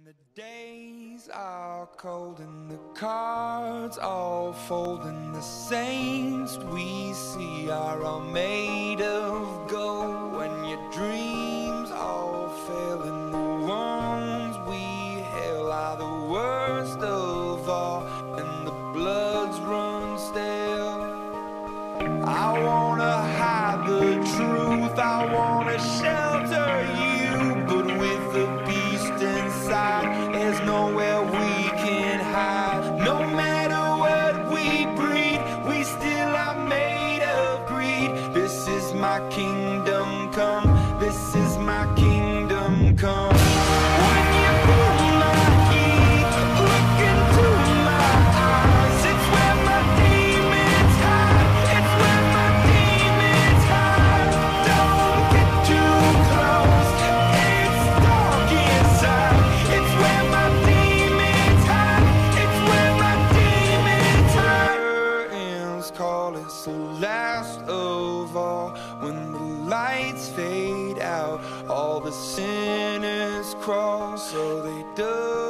The days are cold and the cards all fold, and the saints we see are all made of gold. When your dreams all fail and the ones we hail are the worst of all, and the bloods run stale. I wanna hide the truth, I wanna shelter you, but with the beast inside, there's nowhere we can hide. No matter what we breed, we still are made of greed. This is my kingdom come, this is my kingdom come. When you feel my heat, look into my eyes, it's where my demons hide, it's where my demons hide. Don't get too close, it's dark inside, it's where my demons hide, it's where my demons hide. Curtains call, it's the last of all. When the lights fade out, all the sinners crawl, so they do.